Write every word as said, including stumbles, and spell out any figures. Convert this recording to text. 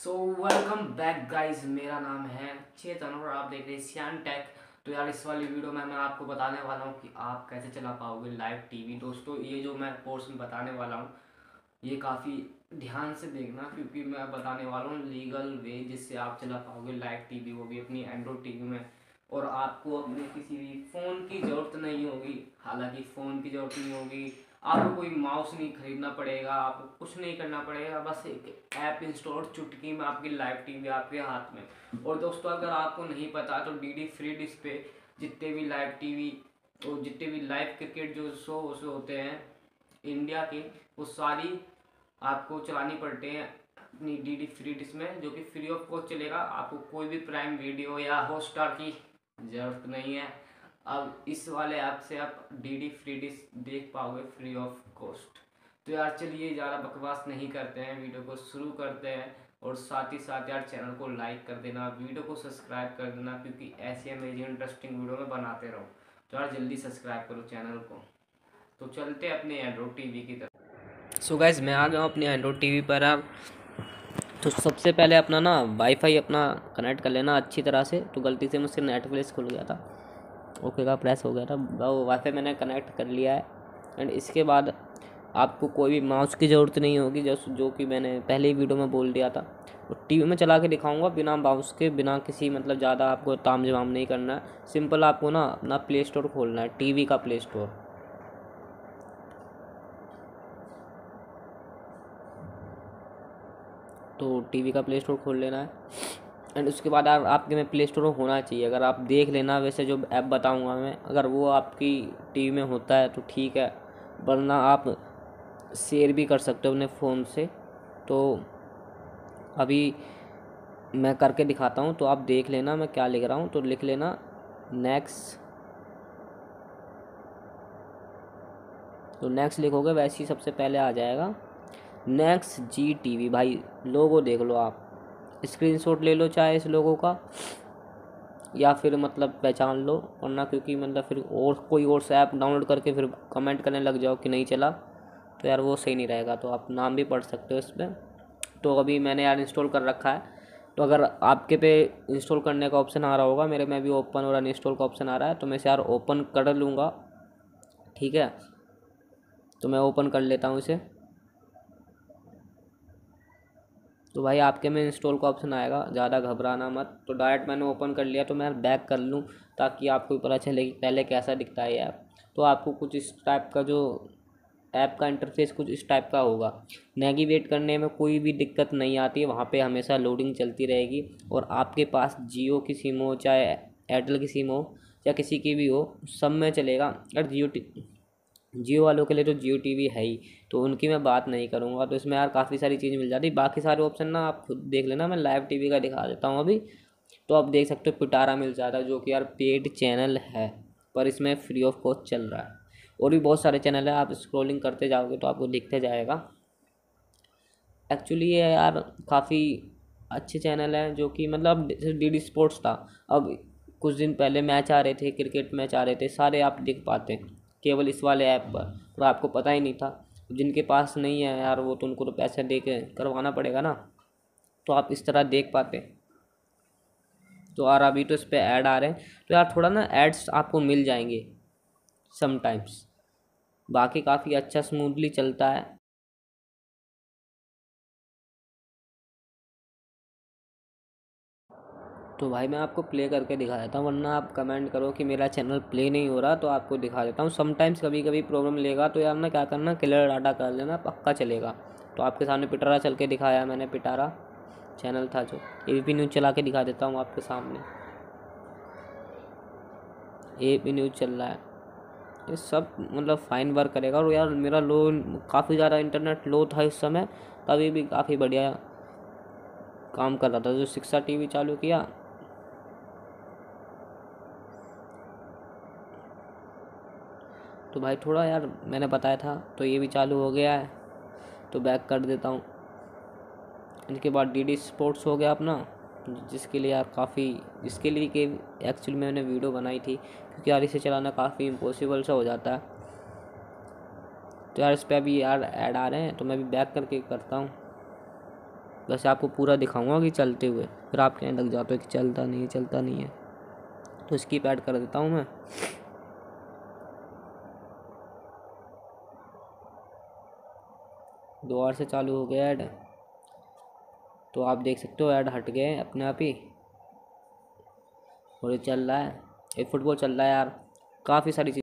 So welcome back guys, मेरा नाम है चेतन और आप देख रहे हैं सियान टेक। तो यार इस वाली वीडियो में मैं आपको बताने वाला हूँ कि आप कैसे चला पाओगे लाइव टीवी। दोस्तों ये जो मैं पोर्शन बताने वाला हूँ ये काफ़ी ध्यान से देखना, क्योंकि मैं बताने वाला हूँ लीगल वे जिससे आप चला पाओगे लाइव टीवी, वो भी अपनी एंड्रॉयड टीवी में। और आपको अपने किसी भी फ़ोन की ज़रूरत नहीं होगी। हालांकि फ़ोन की ज़रूरत नहीं होगी, आपको कोई माउस नहीं खरीदना पड़ेगा, आपको कुछ नहीं करना पड़ेगा, बस एक ऐप इंस्टॉल, चुटकी में आपकी लाइव टीवी आपके हाथ में। और दोस्तों अगर आपको नहीं पता तो डी डी फ्री डिश पे जितने भी लाइव टीवी और जितने भी लाइव क्रिकेट जो शो शो होते हैं इंडिया के, वो सारी आपको चलानी पड़ते हैं अपनी डी डी फ्री डिश में, जो कि फ्री ऑफ कॉस्ट चलेगा। आपको कोई भी प्राइम वीडियो या हॉटस्टार की ज़रूरत नहीं है। अब इस वाले ऐप से आप डी डी फ्री डिश देख पाओगे फ्री ऑफ कॉस्ट। तो यार चलिए ज़्यादा बकवास नहीं करते हैं, वीडियो को शुरू करते हैं। और साथ ही साथ यार चैनल को लाइक कर देना, वीडियो को सब्सक्राइब कर देना, क्योंकि ऐसी अमेजिंग इंटरेस्टिंग वीडियो में बनाते रहो। तो यार जल्दी सब्सक्राइब करो चैनल को। तो चलते अपने एंड्रॉइड टीवी की तरफ। सो गाइज मैं आ गया हूँ अपने एंड्रॉइड टीवी पर। यार तो सबसे पहले अपना ना वाईफाई अपना कनेक्ट कर लेना अच्छी तरह से। तो गलती से मुझसे नेटफ्लिक्स खुल गया था, ओके का प्रेस हो गया था, वो वाईफाई मैंने कनेक्ट कर लिया है। एंड इसके बाद आपको कोई भी माउस की ज़रूरत नहीं होगी, जैसे जो कि मैंने पहले ही वीडियो में बोल दिया था। तो टीवी में चला के दिखाऊंगा बिना माउस के, बिना किसी मतलब ज़्यादा आपको ताम झाम नहीं करना है। सिंपल आपको ना अपना प्ले स्टोर खोलना है, टीवी का प्ले स्टोर। तो टीवी का प्ले स्टोर खोल लेना है। एंड उसके बाद आप आपके में प्ले स्टोर होना चाहिए। अगर आप देख लेना, वैसे जो ऐप बताऊंगा मैं, अगर वो आपकी टीवी में होता है तो ठीक है, वरना आप शेयर भी कर सकते हो अपने फ़ोन से। तो अभी मैं करके दिखाता हूँ, तो आप देख लेना मैं क्या लिख रहा हूँ। तो लिख लेना नेक्स्ट। तो नेक्स्ट लिखोगे वैसे ही सबसे पहले आ जाएगा नेक्स्ट जी टीवी। भाई लोगो देख लो, आप स्क्रीनशॉट ले लो चाहे इस लोगों का, या फिर मतलब पहचान लो, वरना क्योंकि मतलब फिर और कोई और सा ऐप डाउनलोड करके फिर कमेंट करने लग जाओ कि नहीं चला, तो यार वो सही नहीं रहेगा। तो आप नाम भी पढ़ सकते हो इस पर। तो अभी मैंने यार इंस्टॉल कर रखा है। तो अगर आपके पे इंस्टॉल करने का ऑप्शन आ रहा होगा, मेरे में भी ओपन और अनइंस्टॉल का ऑप्शन आ रहा है, तो मैं इसे यार ओपन कर लूँगा, ठीक है। तो मैं ओपन कर लेता हूँ इसे। तो भाई आपके में इंस्टॉल का ऑप्शन आएगा, ज़्यादा घबराना मत। तो डायरेक्ट मैंने ओपन कर लिया, तो मैं बैक कर लूँ ताकि आपको पता चले कि पहले कैसा दिखता है ऐप। तो आपको कुछ इस टाइप का जो ऐप का इंटरफेस कुछ इस टाइप का होगा। नेविगेट करने में कोई भी दिक्कत नहीं आती है, वहाँ पे हमेशा लोडिंग चलती रहेगी। और आपके पास जियो की सिम हो चाहे एयरटेल की सिम हो या किसी की भी हो, सब में चलेगा। और जियो जियो वालों के लिए तो जियो टीवी है ही, तो उनकी मैं बात नहीं करूँगा। तो इसमें यार काफ़ी सारी चीज़ मिल जाती है, बाकी सारे ऑप्शन ना आप खुद देख लेना। मैं लाइव टीवी का दिखा देता हूँ अभी। तो आप देख सकते हो पिटारा मिल जाता है, जो कि यार पेड चैनल है, पर इसमें फ्री ऑफ कॉस्ट चल रहा है। और भी बहुत सारे चैनल है, आप स्क्रॉलिंग करते जाओगे तो आपको दिखते जाएगा। एक्चुअली ये यार काफ़ी अच्छे चैनल हैं, जो कि मतलब जैसे डी डी स्पोर्ट्स था, अब कुछ दिन पहले मैच आ रहे थे, क्रिकेट मैच आ रहे थे, सारे आप देख पाते हैं केवल इस वाले ऐप पर, और आपको पता ही नहीं था। जिनके पास नहीं है यार, वो तो उनको तो पैसे दे के करवाना पड़ेगा ना, तो आप इस तरह देख पाते। तो यार अभी तो इस पर ऐड आ रहे हैं, तो यार थोड़ा ना एड्स आपको मिल जाएंगे समटाइम्स, बाकी काफ़ी अच्छा स्मूथली चलता है। तो भाई मैं आपको प्ले करके दिखा देता हूँ, वरना आप कमेंट करो कि मेरा चैनल प्ले नहीं हो रहा। तो आपको दिखा देता हूँ। समटाइम्स कभी कभी प्रॉब्लम लेगा, तो यार ना क्या करना, क्लियर डाटा कर लेना, पक्का चलेगा। तो आपके सामने पिटारा चल के दिखाया मैंने, पिटारा चैनल था जो। ए बी पी न्यूज़ चला के दिखा देता हूँ आपके सामने, ए बी पी न्यूज़ चल रहा है। ये सब मतलब फाइन वर्क करेगा। और यार मेरा लो, काफ़ी ज़्यादा इंटरनेट लो था इस समय, तभी भी काफ़ी बढ़िया काम कर रहा था। जो शिक्षा टीवी चालू किया, तो भाई थोड़ा यार मैंने बताया था, तो ये भी चालू हो गया है। तो बैक कर देता हूँ। इसके बाद डी डी स्पोर्ट्स हो गया अपना, जिसके लिए यार काफ़ी, इसके लिए कि एक्चुअली मैंने वीडियो बनाई थी, क्योंकि यार इसे चलाना काफ़ी इम्पॉसिबल सा हो जाता है। तो यार इस पर अभी यार ऐड आ रहे हैं, तो मैं भी बैक करके करता हूँ। वैसे आपको पूरा दिखाऊंगा कि चलते हुए, फिर आप कहने लग जाते हो कि चलता नहीं चलता नहीं है। तो स्किप ऐड कर देता हूँ मैं। दोबारा से चालू हो गया ऐड, तो आप देख सकते हो ऐड हट गए अपने आप ही और ये चल रहा है। एक फुटबॉल चल रहा है यार, काफ़ी सारी चीज़